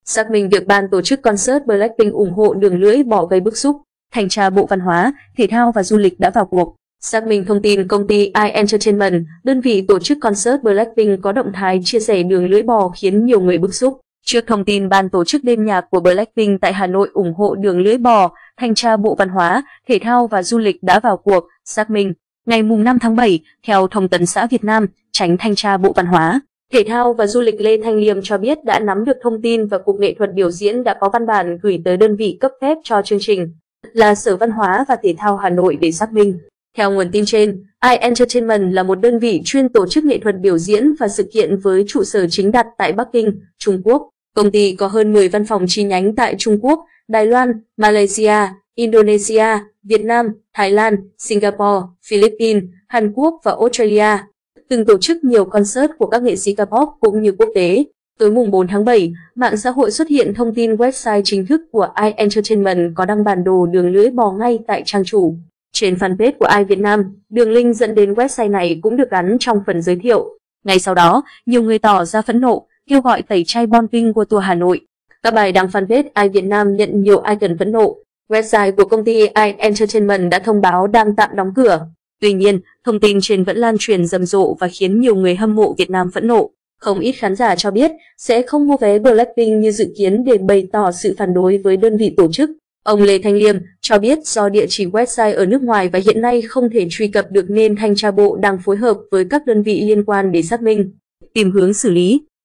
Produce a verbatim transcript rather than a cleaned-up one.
Xác minh việc ban tổ chức concert Blackpink ủng hộ đường lưỡi bò gây bức xúc, Thanh tra Bộ Văn hóa, Thể thao và Du lịch đã vào cuộc. Xác minh thông tin công ty i Entertainment, đơn vị tổ chức concert Blackpink có động thái chia sẻ đường lưỡi bò khiến nhiều người bức xúc. Trước thông tin ban tổ chức đêm nhạc của Blackpink tại Hà Nội ủng hộ đường lưỡi bò, Thanh tra Bộ Văn hóa, Thể thao và Du lịch đã vào cuộc xác minh. Ngày năm tháng bảy, theo Thông tấn xã Việt Nam, Chánh Thanh tra Bộ Văn hóa, Thể thao và Du lịch Lê Thanh Liêm cho biết đã nắm được thông tin và Cục Nghệ thuật Biểu diễn đã có văn bản gửi tới đơn vị cấp phép cho chương trình là Sở Văn hóa và Thể thao Hà Nội để xác minh. Theo nguồn tin trên, i Entertainment là một đơn vị chuyên tổ chức nghệ thuật biểu diễn và sự kiện với trụ sở chính đặt tại Bắc Kinh, Trung Quốc. Công ty có hơn mười văn phòng chi nhánh tại Trung Quốc, Đài Loan, Malaysia, Indonesia, Việt Nam, Thái Lan, Singapore, Philippines, Hàn Quốc và Australia. Từng tổ chức nhiều concert của các nghệ sĩ K-pop cũng như quốc tế. Tối mùng bốn tháng bảy, mạng xã hội xuất hiện thông tin website chính thức của i Entertainment có đăng bản đồ đường lưỡi bò ngay tại trang chủ. Trên fanpage của i Việt Nam, đường link dẫn đến website này cũng được gắn trong phần giới thiệu. Ngay sau đó, nhiều người tỏ ra phẫn nộ, kêu gọi tẩy chay Blackpink của tour Hà Nội. Các bài đăng fanpage i Việt Nam nhận nhiều icon phẫn nộ. Website của công ty i Entertainment đã thông báo đang tạm đóng cửa. Tuy nhiên, thông tin trên vẫn lan truyền rầm rộ và khiến nhiều người hâm mộ Việt Nam phẫn nộ. Không ít khán giả cho biết sẽ không mua vé Blackpink như dự kiến để bày tỏ sự phản đối với đơn vị tổ chức. Ông Lê Thanh Liêm cho biết do địa chỉ website ở nước ngoài và hiện nay không thể truy cập được nên Thanh tra Bộ đang phối hợp với các đơn vị liên quan để xác minh, tìm hướng xử lý.